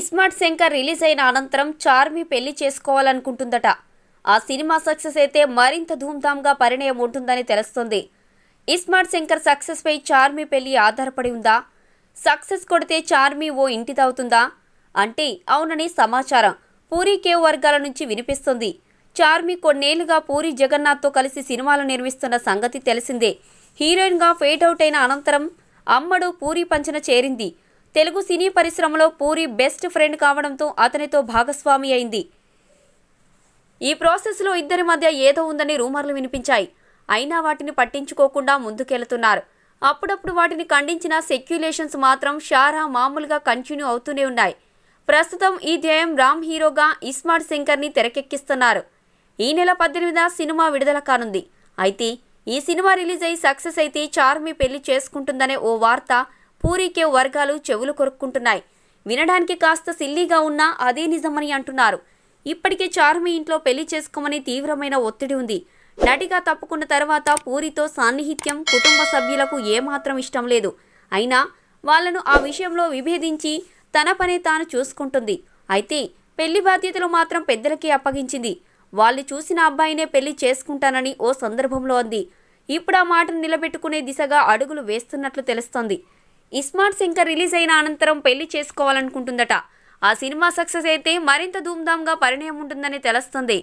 ISmart Shankar release అయిన అనంతరం చార్మి పెళ్లి చేసుకోవాలనుకుంటుందట. ఆ సినిమా సక్సెస్ అయితే మరింత ధూమ్ధామ్గా పరిణయం ఉంటుందని తెలుస్తుంది. ఇస్మార్ట్ శంకర్ సక్సెస్ పై చార్మి పెళ్లి ఆధారపడి ఉందా? సక్సెస్ కొడితే చార్మి ఓ ఇంటిదవుతుందా అంటే అవునని సమాచారం పూరి కేవ్ వర్గాల నుంచి వినిపిస్తుంది. చార్మి కొన్నేళ్లుగా పూరి జగన్నాథ్తో కలిసి సినిమాలు నిర్మిస్తున్న సంగతి తెలిసిందే. హీరోయిన్గా ఫేడ్ అవుట్ అయిన అనంతరం అమ్మడు పూరి పంచన చేరింది. తెలుగు సినీ పరిశ్రమలో పూరి బెస్ట్ ఫ్రెండ్ కావడంతో అతనితో భాగస్వామి అయింది. ఈ ప్రాసెస్లో ఇద్దరి మధ్య ఏదో ఉందని రూమర్లు వినిపించాయి. అయినా వాటిని పట్టించుకోకుండా ముందుకెళ్తున్నారు. అప్పుడప్పుడు వాటిని ఖండించిన సెక్యులేషన్స్ మాత్రం షారా మామూలుగా కంటిన్యూ అవుతూనే ఉన్నాయి. ప్రస్తుతం ఈ ధ్యేయం రామ్ హీరోగా ఇస్మార్ట్ శంకర్ని తెరకెక్కిస్తున్నారు. ఈ నెల 18న సినిమా విడుదల కానుంది. అయితే ఈ సినిమా రిలీజ్ అయి సక్సెస్ అయితే చార్మి పెళ్లి చేసుకుంటుందనే ఓ వార్త పూరి కేవ్ వర్గాలు చెవులు కొరుక్కుంటున్నాయి. వినడానికి కాస్త సిల్లీగా ఉన్నా అదే నిజమని అంటున్నారు. ఇప్పటికే చార్మి ఇంట్లో పెళ్లి చేసుకోమని తీవ్రమైన ఒత్తిడి ఉంది. నటిగా తప్పుకున్న తర్వాత పూరితో సాన్నిహిత్యం కుటుంబ సభ్యులకు ఏమాత్రం ఇష్టం లేదు. అయినా వాళ్లను ఆ విషయంలో విభేదించి తన పని తాను చూసుకుంటుంది. అయితే పెళ్లి బాధ్యతలు మాత్రం పెద్దలకి అప్పగించింది. వాళ్ళు చూసిన అబ్బాయినే పెళ్లి చేసుకుంటానని ఓ సందర్భంలో అంది. ఇప్పుడు ఆ మాటను నిలబెట్టుకునే దిశగా అడుగులు వేస్తున్నట్లు తెలుస్తోంది. ఇస్మార్ట్ శంకర్ రిలీజ్ అయిన అనంతరం పెళ్లి చేసుకోవాలనుకుంటుందట. ఆ సినిమా సక్సెస్ అయితే మరింత ధూమ్ధామ్గా పరిణయం ఉంటుందని తెలుస్తుంది.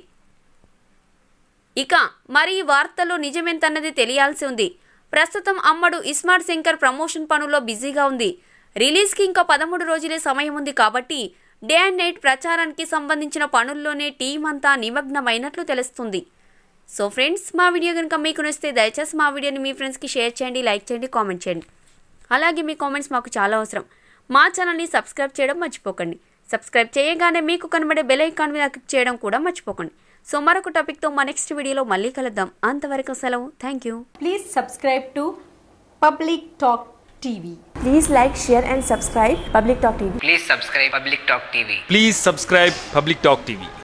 ఇక మరి ఈ వార్తల్లో నిజమేంతన్నది తెలియాల్సి ఉంది. ప్రస్తుతం అమ్మడు ఇస్మార్ట్ శంకర్ ప్రమోషన్ పనుల్లో బిజీగా ఉంది. రిలీజ్కి ఇంకా 13 రోజులే సమయం ఉంది కాబట్టి డే అండ్ నైట్ ప్రచారానికి సంబంధించిన పనుల్లోనే టీం అంతా నిమగ్నమైనట్లు తెలుస్తుంది. సో ఫ్రెండ్స్, మా వీడియో కనుక మీకు నచ్చితే దయచేసి మా వీడియోని మీ ఫ్రెండ్స్కి షేర్ చేయండి, లైక్ చేయండి, కామెంట్ చేయండి. అలాగే మీ కామెంట్స్ మాకు చాలా అవసరం. మా ఛానల్ని సబ్స్క్రైబ్ చేయడం మర్చిపోకండి. సబ్స్క్రైబ్ చేయగానే మీకు కనబడే బెల్ ఐకాన్ మీద క్లిక్ చేయడం కూడా మర్చిపోకండి. సో మరొక టాపిక్తో మా నెక్స్ట్ వీడియోలో మళ్ళీ కలుద్దాం. అంతవరకు సెలవు. Thank you. Please subscribe to Publictalktv. Please like, share and subscribe Public Talk TV. Please subscribe Public Talk TV. Please subscribe Public Talk TV.